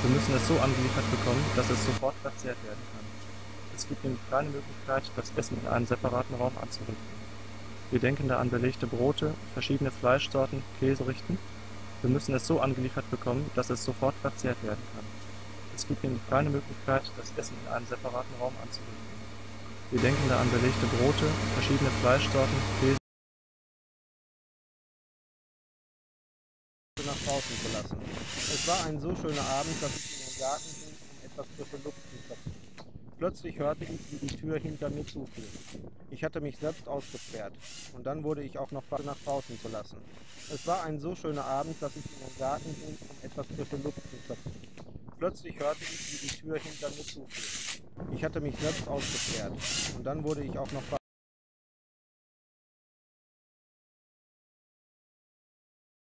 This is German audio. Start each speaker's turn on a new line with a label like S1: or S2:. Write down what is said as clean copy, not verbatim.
S1: Wir müssen es so angeliefert bekommen, dass es sofort verzehrt werden kann. Es gibt nämlich keine Möglichkeit, das Essen in einem separaten Raum anzurichten. Wir denken da an belegte Brote, verschiedene Fleischsorten, Käserichten. Wir müssen es so angeliefert bekommen, dass es sofort verzehrt werden kann. Es gibt nämlich keine Möglichkeit, das Essen in einem separaten Raum anzurichten. Wir denken da an belegte Brote, verschiedene Fleischsorten, Käse
S2: nach draußen zu lassen. Es war ein so schöner Abend, dass ich in den Garten ging, um etwas frische Luft zu schöpfen. Plötzlich hörte ich, wie die Tür hinter mir zufiel. Ich hatte mich selbst ausgesperrt und dann wurde ich auch noch nach draußen zu lassen. Es war ein so schöner Abend, dass ich in den Garten ging, um etwas frische Luft zu schöpfen. Plötzlich hörte ich, wie die Tür hinter mir zufiel. Ich hatte mich selbst ausgesperrt und dann wurde ich auch noch